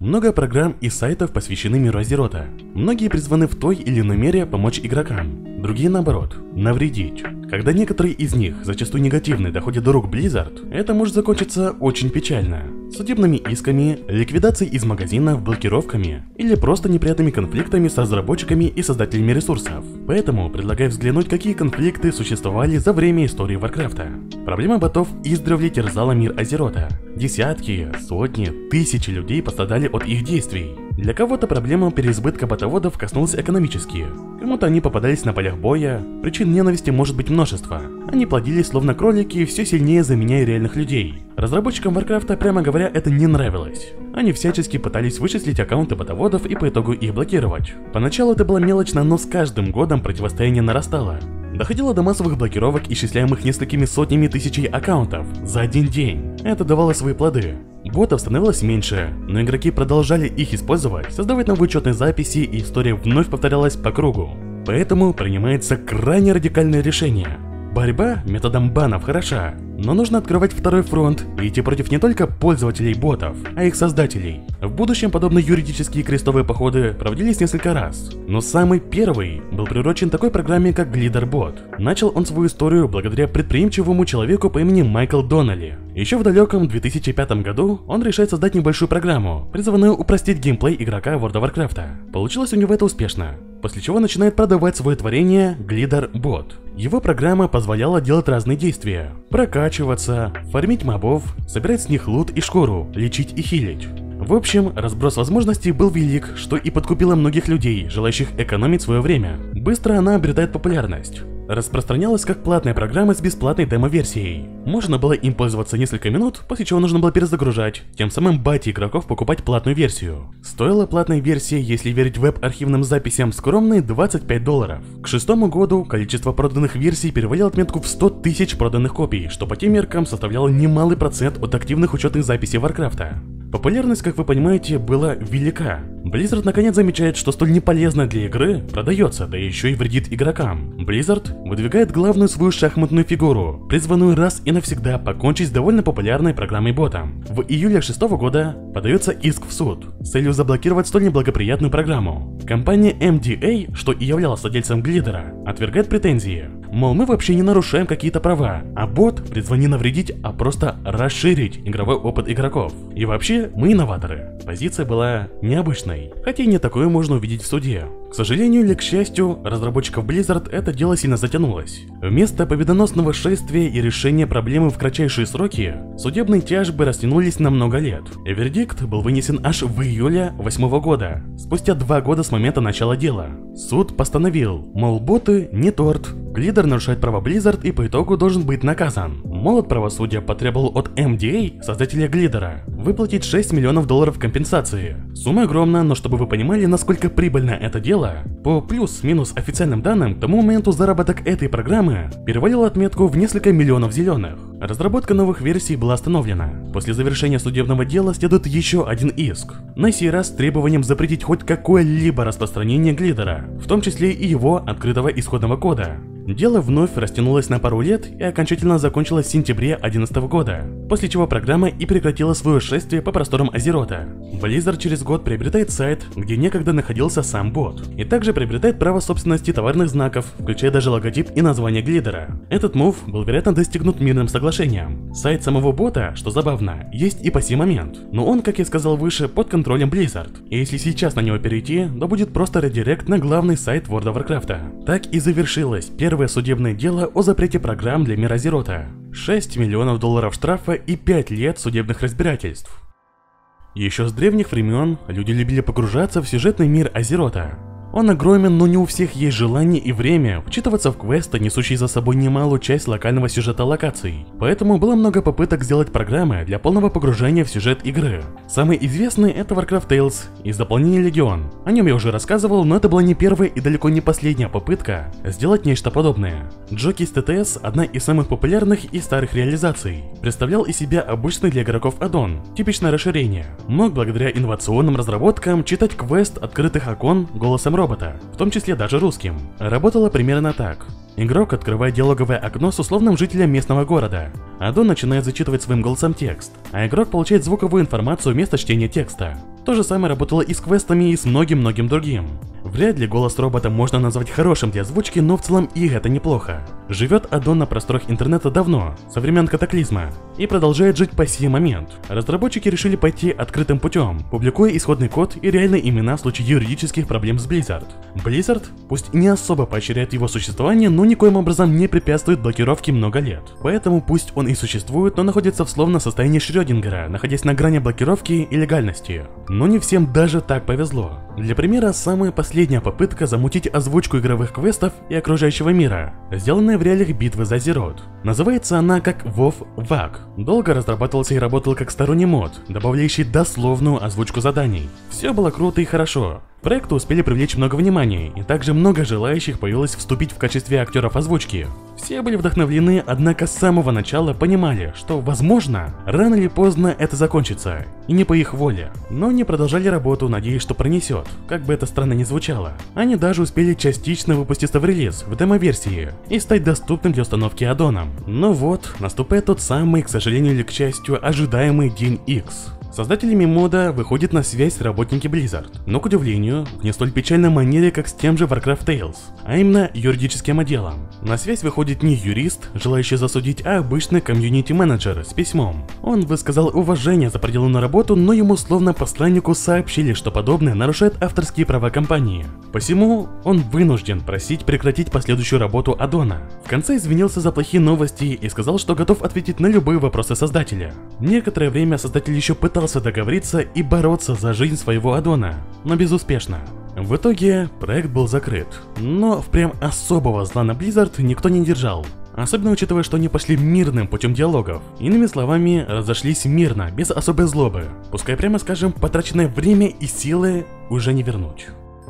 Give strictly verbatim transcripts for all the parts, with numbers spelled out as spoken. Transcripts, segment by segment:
Много программ и сайтов посвящены миру Азерота. Многие призваны в той или иной мере помочь игрокам, другие наоборот, навредить. Когда некоторые из них, зачастую негативные, доходят до рук Blizzard, это может закончиться очень печально. Судебными исками, ликвидацией из магазинов, блокировками или просто неприятными конфликтами с разработчиками и создателями ресурсов. Поэтому предлагаю взглянуть, какие конфликты существовали за время истории Варкрафта. Проблема ботов издревле терзала мир Азерота. Десятки, сотни, тысячи людей пострадали от их действий. Для кого-то проблема переизбытка ботоводов коснулась экономически. Кому-то они попадались на полях боя, причин ненависти может быть множество. Они плодились словно кролики, все сильнее заменяя реальных людей. Разработчикам Варкрафта, прямо говоря, это не нравилось. Они всячески пытались вычислить аккаунты ботоводов и по итогу их блокировать. Поначалу это было мелочно, но с каждым годом противостояние нарастало. Доходило до массовых блокировок, исчисляемых несколькими сотнями тысячей аккаунтов за один день. Это давало свои плоды. Ботов становилось меньше, но игроки продолжали их использовать, создавать новые учетные записи, и история вновь повторялась по кругу. Поэтому принимается крайне радикальное решение. Борьба методом банов хороша, но нужно открывать второй фронт и идти против не только пользователей ботов, а их создателей. В будущем подобные юридические крестовые походы проводились несколько раз, но самый первый был приурочен такой программе, как GlitterBot. Начал он свою историю благодаря предприимчивому человеку по имени Майкл Доннелли. Еще в далеком две тысячи пятом году он решает создать небольшую программу, призванную упростить геймплей игрока World of Warcraft. Получилось у него это успешно, после чего начинает продавать свое творение GlitterBot. Его программа позволяла делать разные действия: прокачиваться, фармить мобов, собирать с них лут и шкуру, лечить и хилить. В общем, разброс возможностей был велик, что и подкупило многих людей, желающих экономить свое время. Быстро она обретает популярность. Распространялась как платная программа с бесплатной демо-версией. Можно было им пользоваться несколько минут, после чего нужно было перезагружать, тем самым бати игроков покупать платную версию. Стоила платная версия, если верить веб-архивным записям, скромные двадцать пять долларов. К шестому году количество проданных версий перевалило отметку в сто тысяч проданных копий, что по тем меркам составляло немалый процент от активных учетных записей Варкрафта. Популярность, как вы понимаете, была велика. Blizzard наконец замечает, что столь неполезно для игры продается, да еще и вредит игрокам. Blizzard выдвигает главную свою шахматную фигуру, призванную раз и навсегда покончить с довольно популярной программой ботом. В июле шестого года подается иск в суд с целью заблокировать столь неблагоприятную программу. Компания эм ди эй, что и являлась владельцем Глидера, отвергает претензии. Мол, мы вообще не нарушаем какие-то права, а бот призван не навредить, а просто расширить игровой опыт игроков. И вообще, мы инноваторы. Позиция была необычной, хотя и не такое можно увидеть в суде. К сожалению или к счастью, разработчиков Blizzard это дело сильно затянулось. Вместо победоносного шествия и решения проблемы в кратчайшие сроки, судебные тяжбы растянулись на много лет. Вердикт был вынесен аж в июле восьмого года, спустя два года с момента начала дела. Суд постановил, мол, боты не торт, Глидер нарушает права Blizzard и по итогу должен быть наказан. Молот правосудия потребовал от эм ди эй, создателя Глидера, выплатить шесть миллионов долларов компенсации. Сумма огромна, но чтобы вы понимали, насколько прибыльно это дело, по плюс-минус официальным данным, к тому моменту заработок этой программы перевалил отметку в несколько миллионов зеленых. Разработка новых версий была остановлена. После завершения судебного дела следует еще один иск, на сей раз с требованием запретить хоть какое-либо распространение Глидера, в том числе и его открытого исходного кода. Дело вновь растянулось на пару лет и окончательно закончилось в сентябре две тысячи одиннадцатого года, после чего программа и прекратила свое шествие по просторам Азерота. Blizzard через год приобретает сайт, где некогда находился сам бот, и также приобретает право собственности товарных знаков, включая даже логотип и название Глидера. Этот мув был, вероятно, достигнут мирным соглашением. Сайт самого бота, что забавно, есть и по сей момент, но он, как я сказал выше, под контролем Blizzard, и если сейчас на него перейти, то будет просто редирект на главный сайт World of Warcraft. Так и завершилось первое Первое судебное дело о запрете программ для мира Азерота. шесть миллионов долларов штрафа и пять лет судебных разбирательств. Еще с древних времен люди любили погружаться в сюжетный мир Азерота. Он огромен, но не у всех есть желание и время вчитываться в квесты, несущие за собой немалую часть локального сюжета локаций. Поэтому было много попыток сделать программы для полного погружения в сюжет игры. Самый известный это Warcraft Tales из дополнения Легион. О нем я уже рассказывал, но это была не первая и далеко не последняя попытка сделать нечто подобное. Джокейс ти ти эс, одна из самых популярных и старых реализаций, представлял из себя обычный для игроков аддон, типичное расширение. Мог благодаря инновационным разработкам читать квест открытых окон голосом робота, в том числе даже русским. Работало примерно так. Игрок открывает диалоговое окно с условным жителем местного города. Аддон начинает зачитывать своим голосом текст, а игрок получает звуковую информацию вместо чтения текста. То же самое работало и с квестами, и с многим-многим другим. Вряд ли голос робота можно назвать хорошим для озвучки, но в целом и это неплохо. Живет Аддон на просторах интернета давно, со времен Катаклизма, и продолжает жить по сей момент. Разработчики решили пойти открытым путем, публикуя исходный код и реальные имена в случае юридических проблем с Blizzard. Blizzard, пусть не особо поощряет его существование, но никоим образом не препятствует блокировке много лет. Поэтому пусть он и существует, но находится в словно состоянии Шрёдингера, находясь на грани блокировки и легальности. Но не всем даже так повезло. Для примера, самая последняя попытка замутить озвучку игровых квестов и окружающего мира, сделанная в реалиях битвы за Азерот. Называется она как WoW вак. Долго разрабатывался и работал как сторонний мод, добавляющий дословную озвучку заданий. Все было круто и хорошо. К проекту успели привлечь много внимания, и также много желающих появилось вступить в качестве актеров озвучки. Все были вдохновлены, однако с самого начала понимали, что, возможно, рано или поздно это закончится, и не по их воле. Но не продолжали работу, надеясь, что пронесет, как бы это странно ни звучало. Они даже успели частично выпуститься в релиз, в демо-версии, и стать доступным для установки аддоном. Но вот, наступает тот самый, к сожалению или к счастью, ожидаемый день Икс. Создателями мода выходят на связь работники Blizzard, но, к удивлению, в не столь печальной манере, как с тем же Warcraft Tales, а именно юридическим отделом. На связь выходит не юрист, желающий засудить, а обычный комьюнити-менеджер с письмом. Он высказал уважение за проделанную работу, но ему словно посланнику сообщили, что подобное нарушает авторские права компании. Посему он вынужден просить прекратить последующую работу аддона. В конце извинился за плохие новости и сказал, что готов ответить на любые вопросы создателя. Некоторое время создатель еще пытался договориться и бороться за жизнь своего аддона, но безуспешно. В итоге проект был закрыт, но в прям особого зла на Blizzard никто не держал. Особенно учитывая, что они пошли мирным путем диалогов. Иными словами, разошлись мирно, без особой злобы. Пускай, прямо скажем, потраченное время и силы уже не вернуть.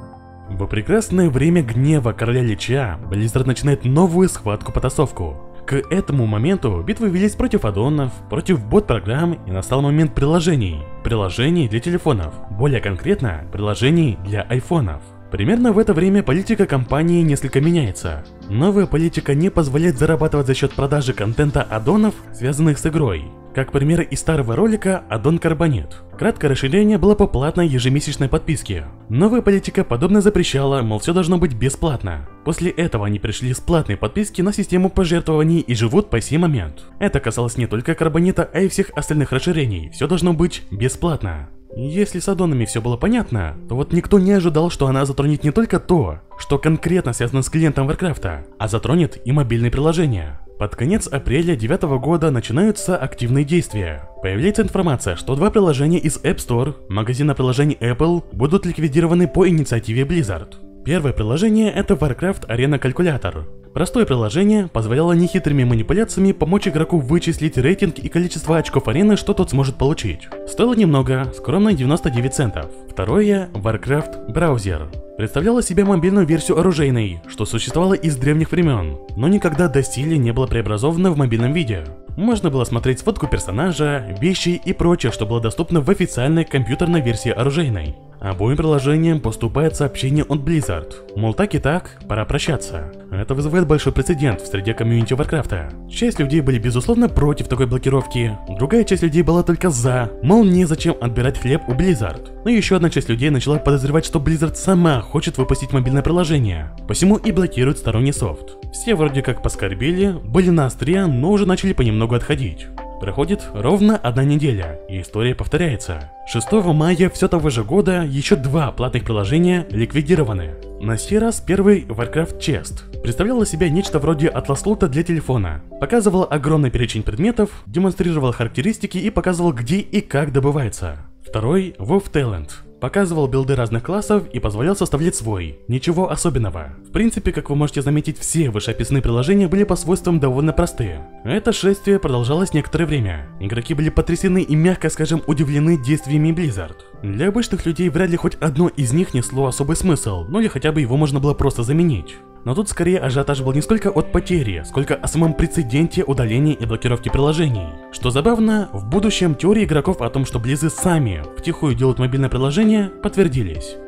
В прекрасное время гнева Короля Лича Blizzard начинает новую схватку-потасовку. К этому моменту битвы велись против аддонов, против бот-программ, и настал момент приложений. Приложений для телефонов, более конкретно, приложений для айфонов. Примерно в это время политика компании несколько меняется. Новая политика не позволяет зарабатывать за счет продажи контента аддонов, связанных с игрой. Как пример из старого ролика аддон Карбонит. Краткое расширение было по платной ежемесячной подписке. Новая политика подобно запрещала, мол, все должно быть бесплатно. После этого они пришли с платной подписки на систему пожертвований и живут по сей момент. Это касалось не только Карбонита, а и всех остальных расширений. Все должно быть бесплатно. Если с аддонами все было понятно, то вот никто не ожидал, что она затронет не только то, что конкретно связано с клиентом Варкрафта, а затронет и мобильные приложения. Под конец апреля две тысячи девятого года начинаются активные действия. Появляется информация, что два приложения из App Store, магазина приложений Apple, будут ликвидированы по инициативе Blizzard. Первое приложение — это Warcraft Arena Calculator. Простое приложение позволяло нехитрыми манипуляциями помочь игроку вычислить рейтинг и количество очков арены, что тот сможет получить. Стоило немного, скромные девяносто девять центов. Второе — Warcraft Browser. Представляла себя мобильную версию оружейной, что существовало из древних времен, но никогда доселе не было преобразовано в мобильном виде. Можно было смотреть сводку персонажа, вещи и прочее, что было доступно в официальной компьютерной версии оружейной. Обоим приложениям поступает сообщение от Blizzard, мол, так и так, пора прощаться. Это вызывает большой прецедент в среде комьюнити Варкрафта. Часть людей были безусловно против такой блокировки, другая часть людей была только за, мол, незачем отбирать хлеб у Blizzard. Но еще одна часть людей начала подозревать, что Blizzard сама хочет выпустить мобильное приложение, посему и блокирует сторонний софт. Все вроде как поскорбели, были на острие, но уже начали понемногу отходить. Проходит ровно одна неделя, и история повторяется. шестого мая все того же года еще два платных приложения ликвидированы. На сей раз первый Warcraft Chest представлял из себя нечто вроде атлас-лута для телефона. Показывал огромный перечень предметов, демонстрировал характеристики и показывал, где и как добывается. Второй WoW Talent показывал билды разных классов и позволял составлять свой. Ничего особенного. В принципе, как вы можете заметить, все вышеописанные приложения были по свойствам довольно простые. Это шествие продолжалось некоторое время. Игроки были потрясены и, мягко скажем, удивлены действиями Blizzard. Для обычных людей вряд ли хоть одно из них несло особый смысл, ну или хотя бы его можно было просто заменить. Но тут скорее ажиотаж был не сколько от потери, сколько о самом прецеденте удаления и блокировки приложений. Что забавно, в будущем теории игроков о том, что Близы сами втихую делают мобильное приложение, подтвердились.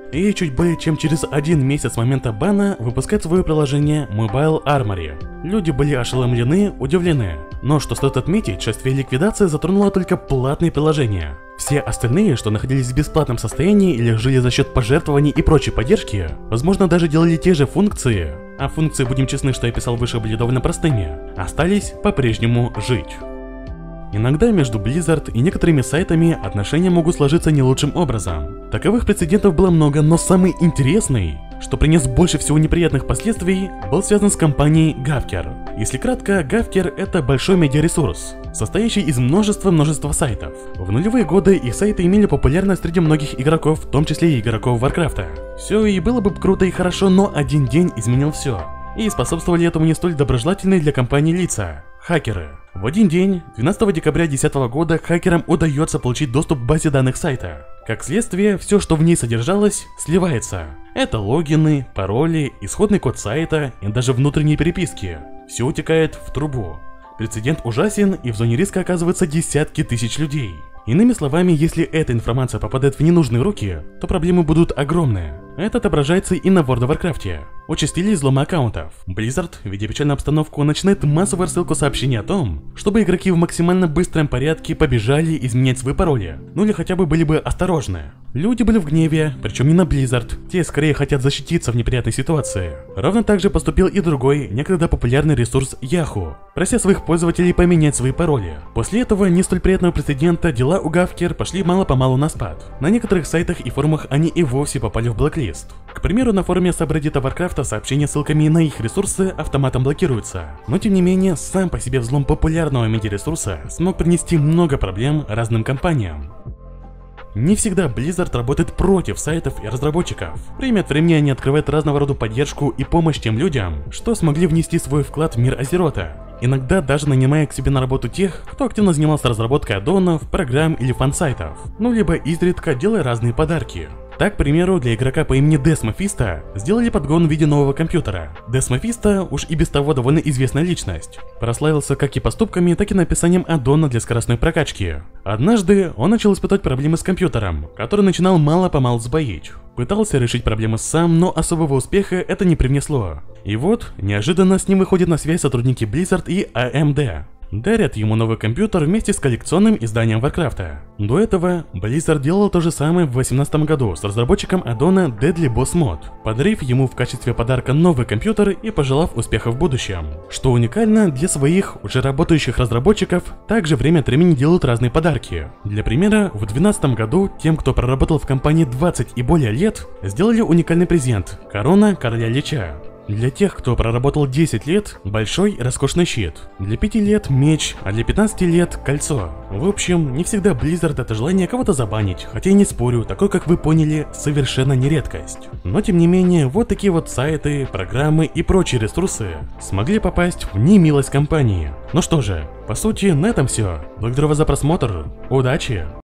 И чуть более чем через один месяц с момента бана выпускает свое приложение Mobile Armory. Люди были ошеломлены, удивлены. Но что стоит отметить, шествие ликвидации затронуло только платные приложения. Все остальные, что находились в бесплатном состоянии или жили за счет пожертвований и прочей поддержки, возможно, даже делали те же функции, а функции, будем честны, что я писал выше, были довольно простыми, остались по-прежнему жить. Иногда между Blizzard и некоторыми сайтами отношения могут сложиться не лучшим образом. Таковых прецедентов было много, но самый интересный, что принес больше всего неприятных последствий, был связан с компанией Gawker. Если кратко, Gawker — это большой медиаресурс, состоящий из множества-множества сайтов. В нулевые годы их сайты имели популярность среди многих игроков, в том числе и игроков Варкрафта. Все и было бы круто и хорошо, но один день изменил все. И способствовали этому не столь доброжелательные для компании лица — хакеры. В один день, двенадцатого декабря две тысячи десятого года, хакерам удается получить доступ к базе данных сайта. Как следствие, все, что в ней содержалось, сливается. Это логины, пароли, исходный код сайта и даже внутренние переписки. Все утекает в трубу. Прецедент ужасен, и в зоне риска оказываются десятки тысяч людей. Иными словами, если эта информация попадает в ненужные руки, то проблемы будут огромные. Это отображается и на World of Warcraft. Участились взломы аккаунтов. Blizzard, видя печальную обстановку, начинает массовую рассылку сообщений о том, чтобы игроки в максимально быстром порядке побежали изменять свои пароли, ну или хотя бы были бы осторожны. Люди были в гневе, причем не на Blizzard, те скорее хотят защититься в неприятной ситуации. Ровно так же поступил и другой, некогда популярный ресурс Yahoo, прося своих пользователей поменять свои пароли. После этого не столь приятного прецедента дела у Gawker пошли мало-помалу на спад. На некоторых сайтах и форумах они и вовсе попали в блэклист. К примеру, на форуме сабреддита Warcraft сообщения с ссылками на их ресурсы автоматом блокируются. Но тем не менее, сам по себе взлом популярного медиаресурса смог принести много проблем разным компаниям. Не всегда Blizzard работает против сайтов и разработчиков. Время от времени они открывают разного рода поддержку и помощь тем людям, что смогли внести свой вклад в мир Азерота. Иногда даже нанимая к себе на работу тех, кто активно занимался разработкой аддонов, программ или фан-сайтов. Ну либо изредка делая разные подарки. Так, к примеру, для игрока по имени Death Mephisto сделали подгон в виде нового компьютера. Death Mephisto уж и без того довольно известная личность. Прославился как и поступками, так и написанием аддона для скоростной прокачки. Однажды он начал испытывать проблемы с компьютером, который начинал мало-помалу сбоить. Пытался решить проблемы сам, но особого успеха это не привнесло. И вот, неожиданно с ним выходят на связь сотрудники Blizzard и эй эм ди. Дарят ему новый компьютер вместе с коллекционным изданием Варкрафта. До этого Blizzard делал то же самое в две тысячи восемнадцатом году с разработчиком аддона Deadly Boss Mod, подарив ему в качестве подарка новый компьютер и пожелав успеха в будущем. Что уникально, для своих уже работающих разработчиков также время от времени делают разные подарки. Для примера, в две тысячи двенадцатом году тем, кто проработал в компании двадцать и более лет, сделали уникальный презент – корона короля Лича. Для тех, кто проработал десять лет, большой роскошный щит. Для пяти лет меч, а для пятнадцати лет кольцо. В общем, не всегда Blizzard это желание кого-то забанить, хотя и не спорю, такой, как вы поняли, совершенно не редкость. Но тем не менее, вот такие вот сайты, программы и прочие ресурсы смогли попасть в немилость компании. Ну что же, по сути, на этом все. Благодарю вас за просмотр. Удачи!